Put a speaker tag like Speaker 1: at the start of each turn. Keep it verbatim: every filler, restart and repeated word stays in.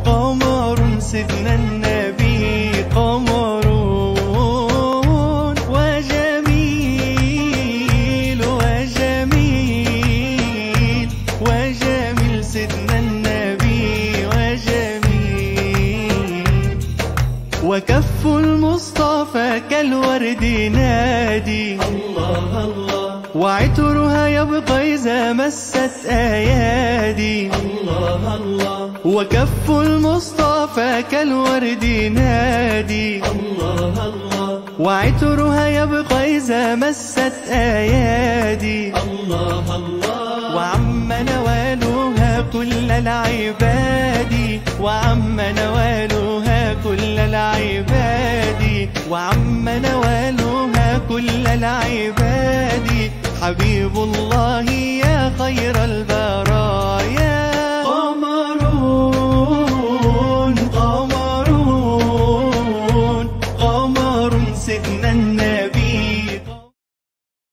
Speaker 1: قمر سيدنا النبي قمر وجميل وجميل وجميل سيدنا النبي وجميل. وكف المصطفى كالورد نادي الله الله، وعطرها يبقى إذا مست أيادي الله الله. وكف المصطفى كالورد نادي الله الله، وعطرها يبقى إذا مست أيادي الله الله. وعم نوالها كل العباد، وعم نوالها كل العباد، وعم نوالها كل العباد. حبيب الله يا خير البلد